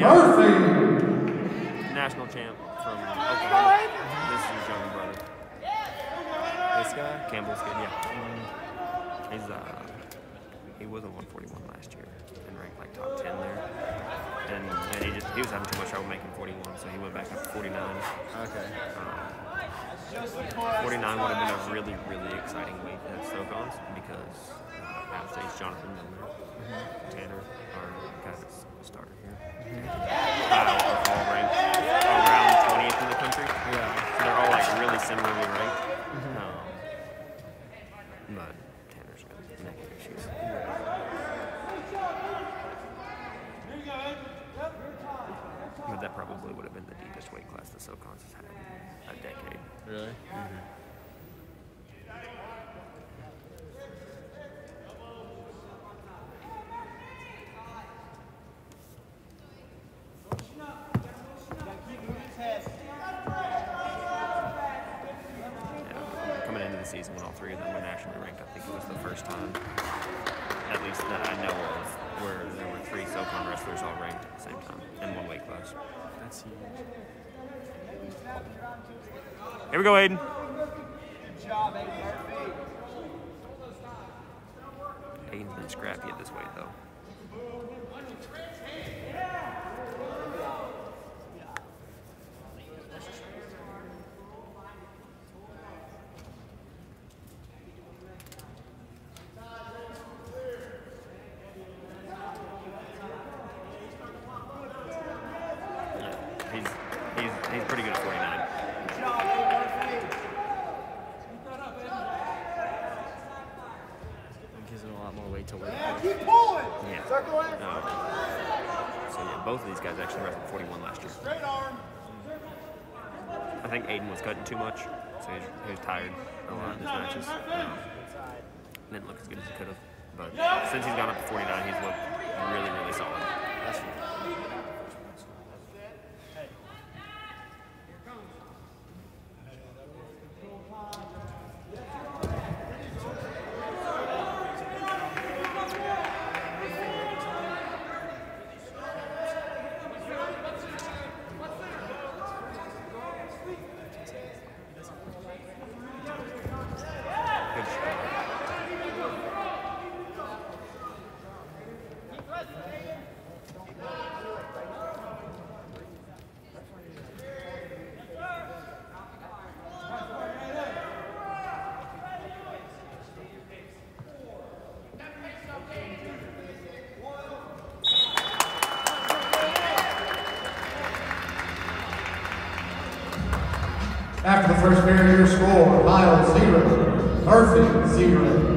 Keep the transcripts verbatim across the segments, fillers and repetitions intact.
national champ from Oklahoma. This is his younger brother. This guy? Campbell's kid, yeah. Mm. He's, uh, he was a one forty-one last year and ranked like top ten there. And, and he just, he was having too much trouble making forty-one, so he went back up to forty-nine. Okay. Um, forty-nine would have been a really, really exciting week at SoCons because uh, Ohio State's Jonathan Miller, mm-hmm. Tanner are kind of a starter here. Mm-hmm. Heil are all ranked around twentieth in the country. Yeah. So they're all like really similarly ranked. Mm-hmm. um, but Tanner's got neck issues. But that probably would have been the deepest weight class the SoCons has had in a decade. Really? Mm-hmm. Season when all three of them were nationally ranked. I think it was the first time, at least that I know of, where there were three SoCon wrestlers all ranked at the same time in one weight class. That's huge. Here we go, Aidan. Good job, Aidan. Aidan's been scrappy at this weight, though. He's pretty good at forty-nine. It gives him a lot more weight to work with. Yeah, keep pulling! Yeah. Circle in. Um, so yeah, both of these guys actually wrestled forty-one last year. Straight arm. I think Aidan was cutting too much, so he was, he was tired a lot of his matches. Um, didn't look as good as he could have. But since he's gone up to forty-nine, he's looked really, really solid. That's right. After the first barrier score, Heil zero, Murphy zero.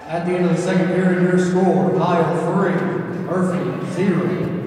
At the end of the second period, your score, Heil three, Murphy zero.